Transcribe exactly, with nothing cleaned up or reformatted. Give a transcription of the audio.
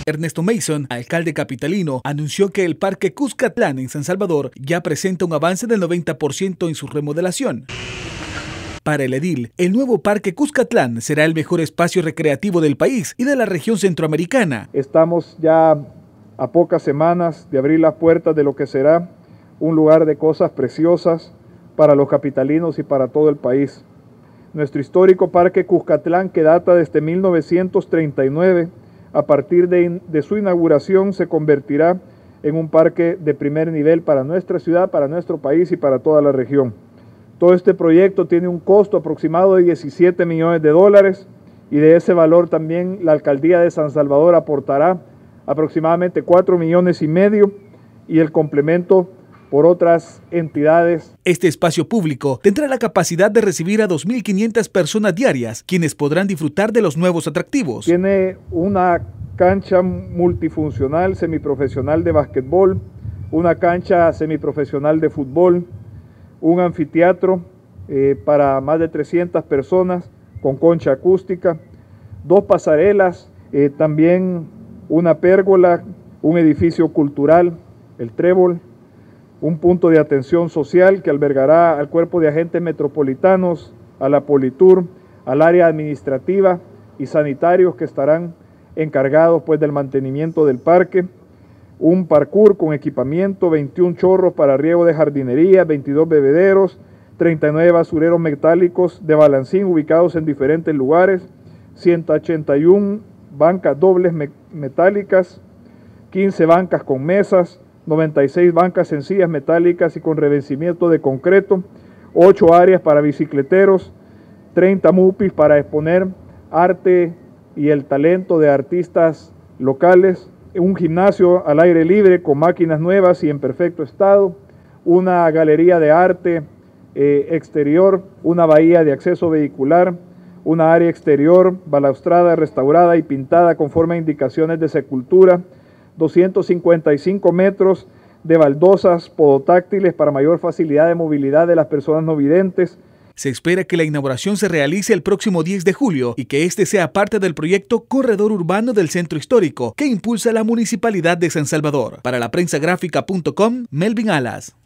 Ernesto Mason, alcalde capitalino, anunció que el Parque Cuscatlán en San Salvador ya presenta un avance del noventa por ciento en su remodelación. Para el edil, el nuevo Parque Cuscatlán será el mejor espacio recreativo del país y de la región centroamericana. Estamos ya a pocas semanas de abrir las puertas de lo que será un lugar de cosas preciosas para los capitalinos y para todo el país. Nuestro histórico Parque Cuscatlán, que data desde mil novecientos treinta y nueve, a partir de, de su inauguración se convertirá en un parque de primer nivel para nuestra ciudad, para nuestro país y para toda la región. Todo este proyecto tiene un costo aproximado de diecisiete millones de dólares y de ese valor también la Alcaldía de San Salvador aportará aproximadamente cuatro millones y medio y el complemento por otras entidades. Este espacio público tendrá la capacidad de recibir a dos mil quinientas personas diarias, quienes podrán disfrutar de los nuevos atractivos. Tiene una cancha multifuncional semiprofesional de básquetbol, una cancha semiprofesional de fútbol, un anfiteatro eh, para más de trescientas personas con concha acústica, dos pasarelas, eh, también una pérgola, un edificio cultural, el Trébol, un punto de atención social que albergará al cuerpo de agentes metropolitanos, a la Politur, al área administrativa y sanitarios que estarán encargados pues del mantenimiento del parque, un parkour con equipamiento, veintiún chorros para riego de jardinería, veintidós bebederos, treinta y nueve basureros metálicos de balancín ubicados en diferentes lugares, ciento ochenta y una bancas dobles me metálicas, quince bancas con mesas, noventa y seis bancas sencillas metálicas y con revestimiento de concreto, ocho áreas para bicicleteros, treinta mupis para exponer arte y el talento de artistas locales, un gimnasio al aire libre con máquinas nuevas y en perfecto estado, una galería de arte eh, exterior, una bahía de acceso vehicular, una área exterior balaustrada, restaurada y pintada conforme a indicaciones de Secultura, doscientos cincuenta y cinco metros de baldosas podotáctiles para mayor facilidad de movilidad de las personas no videntes. Se espera que la inauguración se realice el próximo diez de julio y que este sea parte del proyecto Corredor Urbano del Centro Histórico que impulsa la Municipalidad de San Salvador. Para la prensa gráfica punto com, Melvin Alas.